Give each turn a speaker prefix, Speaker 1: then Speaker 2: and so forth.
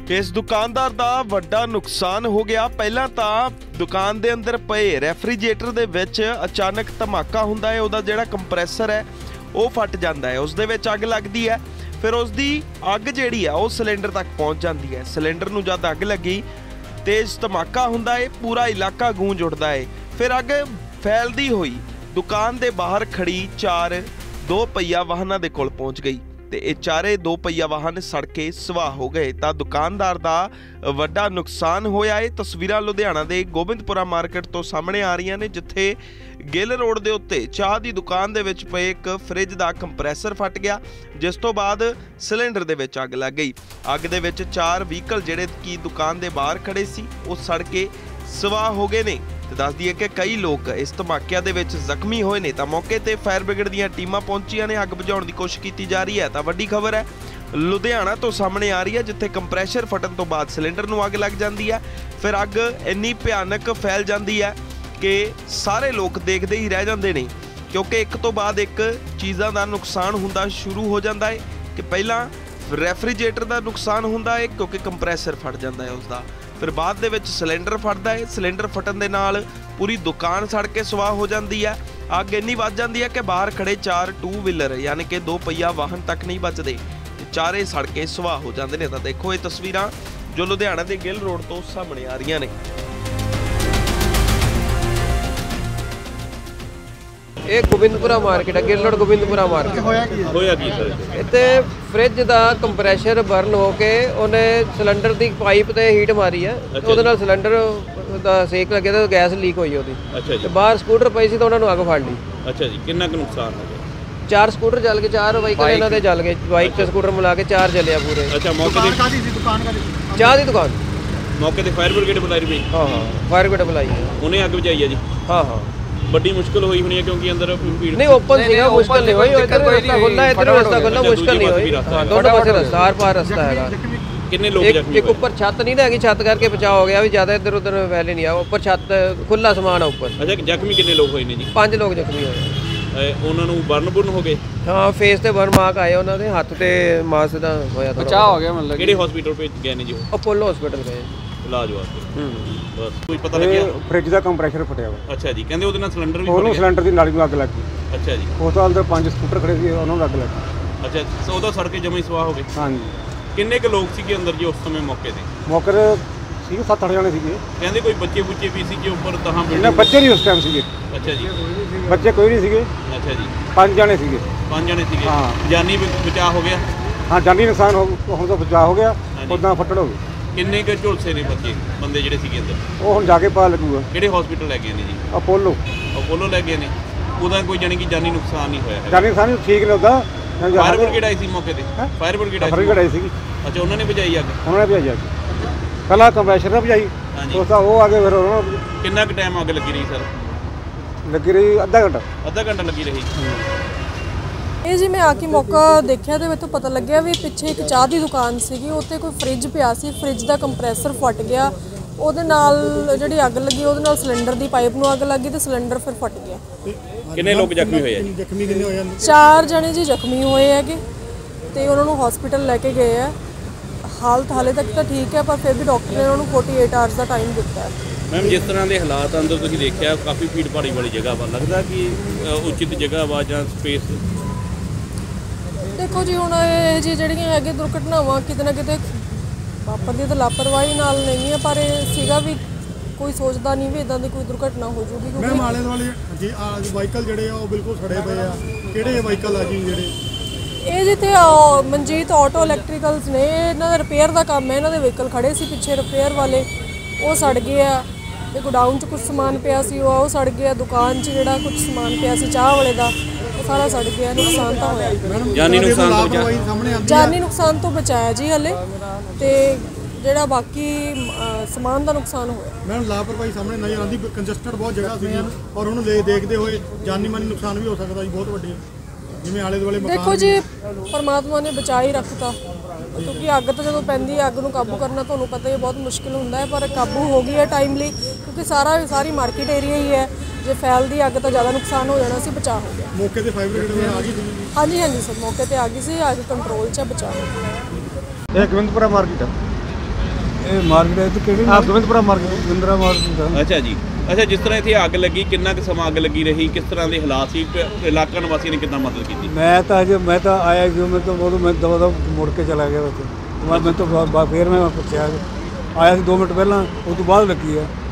Speaker 1: इस दुकानदार दा वड्डा नुकसान हो गया। पहला तां दुकान दे अंदर पए रैफ्रीजरेटर दे विच अचानक धमाका हुंदा है, उहदा जिहड़ा कंप्रैसर है वो फट जांदा है, उस दे विच अग लगदी है। फिर उसदी अग जिहड़ी है वो सिलेंडर तक पहुंच जाती है। सिलेंडर नूं जद अग लगी तेज धमाका हुंदा है, पूरा इलाका गूंज उठदा है। फिर अग फैलदी हुई दुकान दे बाहर खड़ी 4 दो पहिया वाहनां दे कोल पहुंच गई ते ये चारे दो पहिया वाहन सड़ के सुआह हो गए। तां दुकानदार दा वड्डा नुकसान होया है। तस्वीरां लुधियाना दे गोबिंदपुरा मार्केट तो सामने आ रही ने, जिथे गिल रोड दे उत्ते चाह दी दुकान दे विच पए एक फ्रिज दा कंप्रैसर फट गया, जिस तो बाद सिलेंडर दे विच अग लग गई। अग दे विच 4 व्हीकल जिहड़े कि दुकान दे बाहर खड़े सी वो सड़ के सुआह हो गए ने। दस दिए कि कई लोग इस धमाकिया दे विच जख्मी होए ने। तां मौके ते फायर ब्रिगेड दीआं टीमां पहुंचियां ने, अग बुझाउण दी कोशिश की जा रही है। तां वड्डी खबर है लुधियाना तो सामने आ रही है, जिथे कंप्रैशर फटन तो बाद सिलेंडर नूं अग लग जाती है। फिर अग इन्नी भयानक फैल जाती है कि सारे लोग देखते ही रह जाते हैं, क्योंकि एक तो बाद एक चीज़ों का नुकसान होना शुरू हो जाता है कि पहला रैफ्रीजरेटर का नुकसान होता है क्योंकि कंप्रैसर फट जाता है उसका। फिर बाद दे विच सिलेंडर फटदा है, सिलेंडर फटन दे नाल पूरी दुकान सड़ के सुआह हो जाती है। अग इन्नी वध जाती है कि बाहर खड़े 4 टू व्हीलर यानी कि 2 पहिया वाहन तक नहीं बचते, चारे सड़ के सुआह हो जाते हैं। तो देखो ये तस्वीरां जो लुधियाना के गिल रोड तो सामने आ रही ने।
Speaker 2: ਇਹ ਗੋਬਿੰਦਪੁਰਾ ਮਾਰਕੀਟ ਹੈ, ਗਿੱਲ ਰੋਡ ਗੋਬਿੰਦਪੁਰਾ ਮਾਰਕੀਟ।
Speaker 3: ਹੋਇਆ ਕੀ ਸਰ?
Speaker 2: ਇੱਥੇ ਫ੍ਰਿਜ ਦਾ ਕੰਪਰੈਸ਼ਰ ਬਰਨ ਹੋ ਕੇ ਉਹਨੇ ਸਿਲੰਡਰ ਦੀ ਪਾਈਪ ਤੇ ਹੀਟ ਮਾਰੀ ਹੈ, ਉਹਦੇ ਨਾਲ ਸਿਲੰਡਰ ਦਾ ਸੇਕ ਲੱਗਿਆ ਤੇ ਗੈਸ ਲੀਕ ਹੋਈ ਉਹਦੀ।
Speaker 3: ਅੱਛਾ ਜੀ।
Speaker 2: ਬਾਹਰ ਸਕੂਟਰ ਪਈ ਸੀ ਤਾਂ ਉਹਨਾਂ ਨੂੰ ਅੱਗ ਫੜ ਲਈ।
Speaker 3: ਅੱਛਾ ਜੀ, ਕਿੰਨਾ ਕੁ ਨੁਕਸਾਨ ਹੋ ਗਿਆ?
Speaker 2: 4 ਸਕੂਟਰ ਜਲ ਗਏ, 4 ਬਾਈਕਾਂ ਇਹਨਾਂ ਦੇ ਜਲ ਗਏ, ਬਾਈਕ ਤੇ ਸਕੂਟਰ ਮਿਲਾ ਕੇ 4 ਜਲਿਆ ਪੂਰੇ।
Speaker 3: ਅੱਛਾ, ਮੌਕੇ ਤੇ
Speaker 2: ਚਾਹ ਦੀ ਦੁਕਾਨ
Speaker 3: ਮੌਕੇ ਤੇ ਫਾਇਰ ਬ੍ਰਿਗੇਡ ਬੁਲਾਈ ਪਈ?
Speaker 2: ਹਾਂ, ਫਾਇਰ ਬ੍ਰਿਗੇਡ ਬੁਲਾਈ ਹੈ,
Speaker 3: ਉਹਨੇ ਅੱਗ ਬੁਝਾਈ ਹੈ ਜੀ?
Speaker 2: ਹਾਂ।
Speaker 3: बड़ी मुश्किल हुई होनी है क्योंकि अंदर भीड़
Speaker 2: नहीं ओपन सीगा, मुश्किल नहीं हुई। इधर रास्ता खुला, इधर रास्ता खुला, मुश्किल नहीं हुई। दोनों पासे रास्ता, हर पार रास्ता है।
Speaker 3: कितने लोग जख्मी
Speaker 2: एक ऊपर छत नहीं हैगी, छत करके बचाव हो गया भी, ज्यादा इधर उधर वैले नहीं आ। ऊपर छत खुला समान है ऊपर।
Speaker 3: अच्छा, जख्मी कितने लोग होए ने जी?
Speaker 2: 5 लोग जख्मी होए।
Speaker 3: ਉਹਨਾਂ ਨੂੰ ਬਰਨ ਹੋ ਗਏ?
Speaker 2: ਹਾਂ, ਫੇਸ ਤੇ ਬਰਨ ਮਾਰਕ ਆਏ, ਉਹਨਾਂ ਦੇ ਹੱਥ ਤੇ ਮਾਸ ਦਾ ਹੋਇਆ ਥੋੜਾ
Speaker 3: ਬਚਾਅ ਹੋ ਗਿਆ। ਮਤਲਬ ਕਿਹੜੇ ਹਸਪੀਟਲ ਭੇਜ ਗਏ ਨੇ ਜੀ?
Speaker 2: ਅਪੋਲੋ ਹਸਪੀਟਲ ਗਏ
Speaker 3: ਇਲਾਜ ਵਾਸਤੇ। ਬਸ ਕੋਈ ਪਤਾ ਲੱਗਿਆ?
Speaker 4: ਫ੍ਰਿਜ ਦਾ ਕੰਪਰੈਸ਼ਰ ਫਟਿਆ ਵਾ।
Speaker 3: ਅੱਛਾ ਜੀ, ਕਹਿੰਦੇ ਉਹਦੇ ਨਾਲ ਸਿਲੰਡਰ ਵੀ
Speaker 4: ਉਹਨੂੰ ਸਿਲੰਡਰ ਦੀ ਨਾਲੀ ਨੂੰ ਅੱਗ ਲੱਗ ਗਈ।
Speaker 3: ਅੱਛਾ ਜੀ।
Speaker 4: ਉਸ ਤੋਂ ਅੰਦਰ 5 ਸਕੂਟਰ ਖੜੇ ਸੀ, ਉਹਨਾਂ ਨੂੰ ਅੱਗ ਲੱਗ ਗਈ।
Speaker 3: ਅੱਛਾ, ਸੋ ਉਹਦਾ ਸੜ ਕੇ ਜਮਾ ਹੀ ਸਵਾਹ ਹੋ ਗਏ?
Speaker 4: ਹਾਂਜੀ।
Speaker 3: ਕਿੰਨੇ ਕੁ ਲੋਕ ਸੀਗੇ ਅੰਦਰ ਜੀ ਉਸ ਸਮੇਂ ਮੌਕੇ ਤੇ?
Speaker 4: ਮੌਕੇ ਤੇ ਸੀ 7-8 ਜਣੇ ਸੀਗੇ।
Speaker 3: ਕਹਿੰਦੇ ਕੋਈ ਬੱਚੇ ਬੁੱਚੇ ਵੀ ਸੀ ਕਿ ਉੱਪਰ ਤਾਂ
Speaker 4: ਇਹਨਾਂ ਬੱਚੇ ਨਹੀਂ ਉਸ ਟਾਈਮ ਸੀਗੇ।
Speaker 3: ਅੱਛਾ ਜੀ।
Speaker 4: ਬੱਚੇ ਕੋਈ ਨਹੀਂ ਸੀਗੇ।
Speaker 3: ਅੱਛਾ ਜੀ।
Speaker 4: 5 ਜਣੇ ਸੀਗੇ।
Speaker 3: 5 ਜਣੇ ਸੀਗੇ।
Speaker 4: ਹਾਂ।
Speaker 3: ਜਾਨੀ ਬਚਾਅ ਹੋ ਗਿਆ?
Speaker 4: ਹਾਂ, ਜਾਨੀ ਨੁਕਸਾਨ ਹੁਣ ਤਾਂ ਬਚਾਅ ਹੋ ਗਿਆ, ਉੱਦਾਂ ਫੱਟੜ ਹੋ ਗਏ।
Speaker 3: ਕਿੰਨੇ ਕੁ ਝੁਲਸੇ ਨੇ ਬੰਦੇ ਜਿਹੜੇ ਸੀਗੇ ਅੰਦਰ?
Speaker 4: ਉਹ ਹੁਣ ਜਾ ਕੇ ਪਤਾ ਲੱਗੂਗਾ।
Speaker 3: ਕਿਹੜੇ ਹਸਪੀਟਲ ਲੈ ਗਏ ਨੇ ਜੀ?
Speaker 4: ਅਪੋਲੋ
Speaker 3: ਲੈ ਗਏ ਨੇ। ਉਹਦਾ ਕੋਈ ਜਾਨੀ ਕਿ ਜਾਨੀ ਨੁਕਸਾਨ ਨਹੀਂ ਹੋਇਆ?
Speaker 4: ਜਾਨੀ ਨੁਕਸਾਨ ਠੀਕ ਨੇ ਉਹਦਾ।
Speaker 3: ਫਾਇਰ ਬ੍ਰਿਗੇਡ ਆਈ ਸੀ ਮੌਕੇ ਤੇ? ਫਾਇਰ ਬ੍ਰਿਗੇਡ
Speaker 4: ਆਈ ਸੀਗੀ।
Speaker 3: ਅੱਛਾ, ਉਹਨਾਂ ਨੇ ਬੁਝਾਈ ਅੱਗ?
Speaker 4: ਉਹਨਾਂ ਨੇ ਭਜਾਈ ਅੱਗ। ਪਹਿਲਾਂ ਕੰਪਰੈਸ਼ਰ ਨੇ ਭਜਾਈ, ਉਸ ਦਾ ਉਹ ਆ ਕੇ ਫਿਰ ਉਹਨਾਂ ਨੂੰ।
Speaker 3: ਕਿੰਨਾ ਕੁ ਟਾਈਮ ਅੱਗ ਲੱਗੀ ਰਹੀ ਸਰ?
Speaker 4: ਲੱਗੀ ਰਹੀ ਅੱਧਾ ਘੰਟਾ।
Speaker 3: ਅੱਧਾ ਘੰਟਾ ਲੱਗੀ ਰਹੀ।
Speaker 5: ਇਹ ਜੀ ਮੈਂ ਆ ਕੇ ਮੌਕਾ ਦੇਖਿਆ ਤੇ ਮੈਨੂੰ ਪਤਾ ਲੱਗਿਆ ਵੀ ਪਿੱਛੇ ਇੱਕ ਚਾਹ ਦੀ ਦੁਕਾਨ ਸੀਗੀ, ਉੱਤੇ ਕੋਈ ਫ੍ਰਿਜ ਪਿਆ ਸੀ, ਫ੍ਰਿਜ ਦਾ ਕੰਪਰੈਸਰ ਫਟ ਗਿਆ, ਉਹਦੇ ਨਾਲ ਜਿਹੜੀ ਅੱਗ ਲੱਗੀ ਉਹਦੇ ਨਾਲ ਸਿਲੰਡਰ ਦੀ ਪਾਈਪ ਨੂੰ ਅੱਗ ਲੱਗੀ ਤੇ ਸਿਲੰਡਰ ਫਿਰ ਫਟ ਗਿਆ।
Speaker 3: ਕਿੰਨੇ ਲੋਕ ਜ਼ਖਮੀ ਹੋਏ ਆ ਜੀ?
Speaker 5: 4 ਜਣੇ ਜੀ ਜ਼ਖਮੀ ਹੋਏ ਹੈਗੇ ਤੇ ਉਹਨਾਂ ਨੂੰ ਹਸਪੀਟਲ ਲੈ ਕੇ ਗਏ ਆ। ਹਾਲਤ ਹਾਲੇ ਤੱਕ ਤਾਂ ਠੀਕ ਹੈ, ਪਰ ਫਿਰ ਵੀ ਡਾਕਟਰ ਨੇ ਉਹਨਾਂ ਨੂੰ 48 ਆਵਰਸ ਦਾ ਟਾਈਮ ਦਿੱਤਾ ਹੈ।
Speaker 3: ਮੈਮ, ਜਿਸ ਤਰ੍ਹਾਂ ਦੇ ਹਾਲਾਤ ਅੰਦਰ ਤੁਸੀਂ ਦੇਖਿਆ, ਕਾਫੀ ਭੀੜ ਭਾੜੀ ਵਾਲੀ ਜਗ੍ਹਾ ਵਾ, ਲੱਗਦਾ ਕਿ ਉਚਿਤ ਜਗ੍ਹਾ ਵਾ ਜਾਂ ਸਪੇਸ?
Speaker 5: ਦੇਖੋ ਜੀ, ਹੁਣ ਇਹ ਜਿਹੜੀਆਂ ਹੈਗੇ ਦੁਰਘਟਨਾਵਾਂ ਕਿਤੇ ਨਾ ਕਿਤੇ ਵਾਪਰਦੀਆਂ ਤਾਂ ਲਾਪਰਵਾਹੀ ਨਾਲ ਨਹੀਂ ਹੈ, ਪਰ ਇਹ ਸੀਗਾ ਵੀ ਕੋਈ ਸੋਚਦਾ ਨਹੀਂ ਵੀ ਇਦਾਂ ਦੀ ਕੋਈ ਦੁਰਘਟਨਾ ਹੋ ਜੂਗੀ।
Speaker 6: ਮੈਮ, ਆਲੇ ਦੁਆਲੇ ਜੀ ਵਾਹੀਕਲ ਜਿਹੜੇ ਆ ਉਹ ਬਿਲਕੁਲ ਸੜੇ ਪਏ ਆ। ਕਿਹੜੇ ਵਾਹੀਕਲ ਆ ਜੀ ਜਿਹੜੇ? ਇਹ
Speaker 5: ਜਿੱਥੇ ਮਨਜੀਤ ਆਟੋ ਇਲੈਕਟ੍ਰੀਕਲਸ ਨੇ, ਇਹਨਾਂ ਦਾ ਰਿਪੇਅਰ ਦਾ ਕੰਮ ਹੈ। ਇਹਨਾਂ ਦੇ ਵਹੀਕਲ ਖੜੇ ਸੀ ਪਿੱਛੇ ਰਿਪੇਅਰ ਵਾਲੇ, ਉਹ ਸੜ ਗਏ ਆ। ਤੇ ਗੋਡਾਊਨ 'ਚ ਕੁਝ ਸਮਾਨ ਪਿਆ ਸੀ, ਉਹ ਸੜ ਗਿਆ। ਦੁਕਾਨ 'ਚ ਜਿਹੜਾ ਕੁਝ ਸਮਾਨ ਪਿਆ ਸੀ ਚਾਹ ਵਾਲੇ ਦਾ, ਉਹ ਸਾਰਾ ਸੜ ਗਿਆ। ਨੁਕਸਾਨ ਤਾਂ ਹੋਇਆ।
Speaker 3: ਜਾਨੀ ਨੁਕਸਾਨ
Speaker 5: ਜਾਨੀ ਨੁਕਸਾਨ ਤੋਂ ਬਚਾਇਆ ਜੀ ਹਲੇ, ਤੇ ਜਿਹੜਾ ਬਾਕੀ ਸਮਾਨ ਦਾ ਨੁਕਸਾਨ ਹੋਇਆ।
Speaker 6: ਮੈਮ, ਲਾਪਰਵਾਹੀ ਸਾਹਮਣੇ ਨਜ਼ਰ ਆਉਂਦੀ। ਕੰਜਸਟਡ ਬਹੁਤ ਜਗ੍ਹਾ ਸੀ ਔਰ ਉਹਨੂੰ ਦੇਖਦੇ ਹੋਏ ਜਾਨੀ ਮਾਨੀ ਨੁਕਸਾਨ ਵੀ ਹੋ ਸਕਦਾ ਜੀ ਬਹੁਤ ਵੱਡੇ, ਜਿਵੇਂ ਆਲੇ ਦੁਆਲੇ ਮਕਾਨ।
Speaker 5: ਦੇਖੋ ਜੀ, ਪਰਮਾਤਮਾ ਨੇ ਬਚਾ ਹੀ ਰੱਖਤਾ, ਕਿਉਂਕਿ ਅੱਗ ਤਾਂ ਜਦੋਂ ਪੈਂਦੀ ਹੈ ਅੱਗ ਨੂੰ ਕਾਬੂ ਕਰਨਾ ਤੁਹਾਨੂੰ ਪਤਾ ਹੀ ਬਹੁਤ ਮੁਸ਼ਕਿਲ ਹੁੰਦਾ ਹੈ, ਪਰ ਕਾਬੂ ਹੋ ਗਈ ਹੈ ਟਾਈਮਲੀ, ਕਿਉਂਕਿ ਸਾਰੀ ਮਾਰਕੀਟ ਏਰੀਆ ਹੀ ਹੈ। ਜੇ ਫੈਲਦੀ ਅੱਗ ਤਾਂ ਜ਼ਿਆਦਾ ਨੁਕਸਾਨ ਹੋ ਜਾਣਾ ਸੀ, ਬਚਾਅ ਹੋ ਗਿਆ।
Speaker 6: ਮੌਕੇ ਤੇ ਫਾਇਰ ਬ੍ਰਿਗੇਡ ਆ ਗਈ ਸੀ?
Speaker 5: ਹਾਂਜੀ ਸਰ, ਮੌਕੇ ਤੇ ਆ ਗਈ ਸੀ, ਅੱਗ ਕੰਟਰੋਲ 'ਚ ਬਚਾਅ ਹੋ ਗਿਆ।
Speaker 4: ਇਹ ਗੋਬਿੰਦਪੁਰਾ ਮਾਰਕੀਟ ਆ। ਇਹ ਮਾਰਕੀਟ ਤੇ ਕਿਹੜੀ ਗੋਬਿੰਦਪੁਰਾ ਮਾਰਕੀਟ ਇੰਦਰਾ ਮਾਰਕੀਟ।
Speaker 3: ਅੱਛਾ ਜੀ, ਅੱਛਾ, ਜਿਸ ਤਰ੍ਹਾਂ ਇੱਥੇ ਅੱਗ ਲੱਗੀ ਕਿੰਨਾ ਕੁ ਸਮਾਂ ਅੱਗ ਲੱਗੀ ਰਹੀ, ਕਿਸ ਤਰ੍ਹਾਂ ਦੇ ਹਾਲਾਤ ਸੀ, ਇਲਾਕਾ ਨਿਵਾਸੀਆਂ ਨੇ ਕਿੱਦਾਂ ਮਦਦ ਕੀਤੀ?
Speaker 4: ਮੈਂ ਤਾਂ ਆਇਆ ਜੋ ਮੈਂ ਤਾਂ ਉਦੋਂ ਮੈਂ ਦਵਾ ਮੁੜ ਕੇ ਚਲਾ ਗਿਆ ਉੱਥੇ। ਮੈਂ ਤਾਂ ਫਿਰ ਮੈਂ ਪੁੱਛਿਆ ਆਇਆ ਸੀ 2 ਮਿੰਟ ਪਹਿਲਾਂ, ਉਸ ਤੋਂ ਬਾਅਦ ਲੱਗੀ ਆ।